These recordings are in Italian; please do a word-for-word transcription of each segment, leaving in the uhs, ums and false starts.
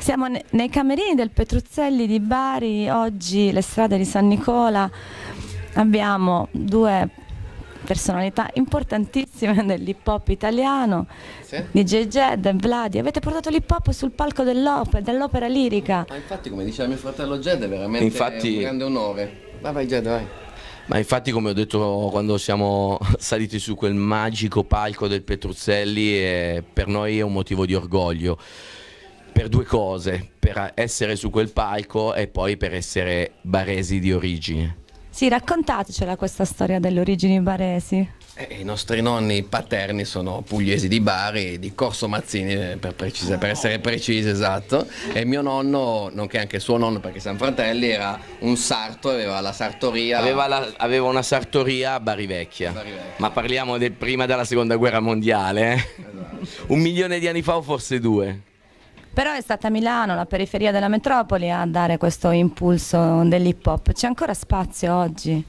Siamo ne- nei camerini del Petruzzelli di Bari, oggi le strade di San Nicola, abbiamo due personalità importantissime dell'hip hop italiano, Sì? D J Jed e Vladi. Avete portato l'hip hop sul palco dell'opera, dell'opera lirica. Ma infatti, come diceva mio fratello Jed, è veramente Infatti- un grande onore. Vai, vai Jed, vai. Ma infatti, come ho detto quando siamo saliti su quel magico palco del Petruzzelli, eh, per noi è un motivo di orgoglio. Per due cose: per essere su quel palco e poi per essere baresi di origine. Sì, raccontatecela questa storia delle origini baresi. Eh, I nostri nonni paterni sono pugliesi di Bari, di Corso Mazzini eh, per, precise- per essere precisi, esatto. E mio nonno, nonché anche suo nonno, perché siamo fratelli, era un sarto, aveva la sartoria. Aveva, la- aveva una sartoria a Bari Vecchia, Bari Vecchia. ma parliamo del prima della seconda guerra mondiale, eh? Esatto. Un milione di anni fa o forse due. Però è stata Milano, la periferia della metropoli, a dare questo impulso dell'hip hop. C'è ancora spazio oggi?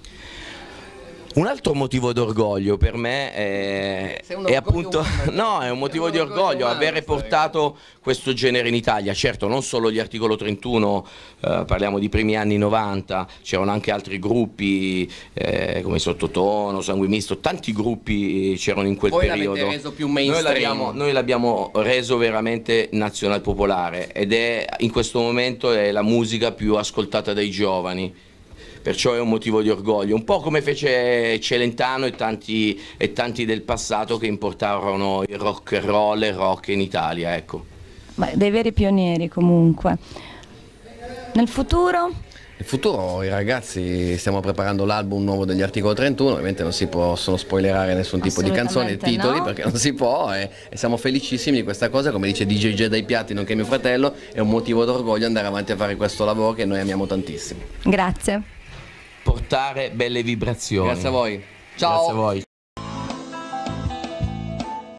Un altro motivo d'orgoglio per me è, Sei un è orgoglio appunto umano. no, è un motivo È un di orgoglio orgoglio umano, avere questa portato questo genere in Italia. Certo, non solo gli Articolo trentuno, eh, parliamo di primi anni novanta, c'erano anche altri gruppi eh, come Sottotono, Sangue Misto, tanti gruppi c'erano in quel Voi l'avete periodo. reso più Noi mainstream. l'abbiamo, noi l'abbiamo reso veramente nazional popolare ed è in questo momento è la musica più ascoltata dai giovani. Perciò è un motivo di orgoglio, un po' come fece Celentano e tanti, e tanti del passato che importarono il rock and roll e il rock in Italia, ecco. Ma dei veri pionieri comunque. Nel futuro? Nel futuro i ragazzi stiamo preparando l'album nuovo degli Articolo trentuno, ovviamente non si possono spoilerare nessun tipo di canzoni e Assolutamente titoli no. perché non si può e, e siamo felicissimi di questa cosa, come dice D J Jed dai piatti, nonché mio fratello, è un motivo d'orgoglio andare avanti a fare questo lavoro che noi amiamo tantissimo. Grazie. Portare belle vibrazioni. Grazie a voi. Ciao. Grazie a voi.